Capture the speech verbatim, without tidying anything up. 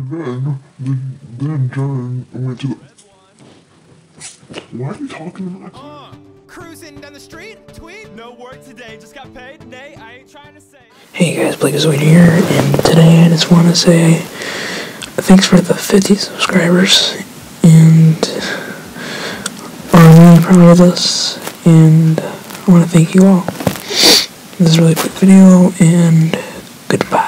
then, then, then John went to the... Why are you talking to me? Uh, cruising down the street, tweet, no work today, just got paid, nay, I ain't trying to say. Hey guys, Blake is Wade here, and today I just want to say thanks for the fifty subscribers, and I'm really proud of this, and I want to thank you all. This is a really quick video, and goodbye.